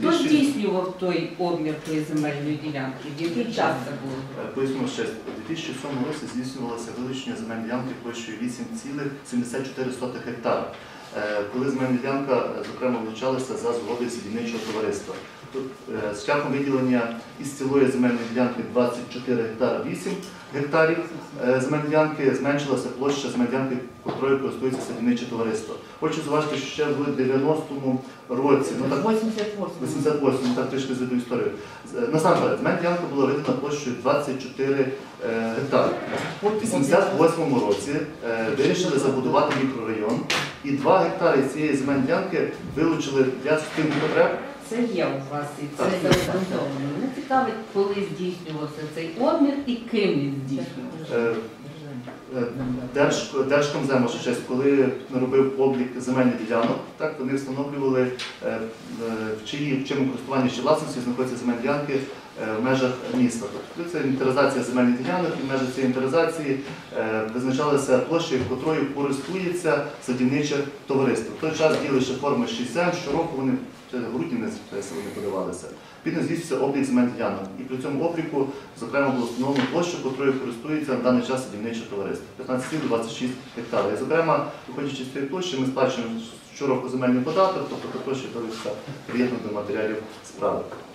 Хто здійснював той обмір тої земельної ділянки? В який час це було? Поясню ще. У 2007 році здійснювалося вилучення земельної ділянки площею 8,74 гектара. Коли земельна ділянка, зокрема, вилучалася за згодою садівничого товариства. Тут з шляхом виділення із цілої земельної ділянки 24 гектара 8 гектарів земельної ділянки зменшилася площа земельної ділянки, котрою користується садівниче товариство. Хочу зважити, що ще в 90-му році, 88-му, так трішки зведу історію. Насамперед, земельна ділянка була видана площею 24 гектари. У 88-му році вирішили забудувати мікрорайон і 2 гектари цієї земельної ділянки вилучили для суспільних потреб. Це є у вас і це заобґрунтовано. Мене цікавить, коли здійснювався цей обмір і ким він здійснювався. Держкомзем, коли робив облік земельних ділянок, так, вони встановлювали, в чиєму користуванні чи власності знаходяться земельні ділянки в межах міста. Тобто це інвентаризація земельних ділянок, і в межах цієї інвентаризації визначалася площа, котрою користується садівниче товариство. В той час діяли ще форми 6М, щороку вони в грудні вони подавалися. Відповідно, здійснюється облік земельних ділянок. І при цьому обліку, зокрема, було встановлено площу, котрою користується на даний час садівниче товариство. 15,26 гектарів. І, зокрема, виходячи з цієї площі, ми сплачуємо щороку земельний податок, тобто площа доводиться приєднана до матеріалів справи.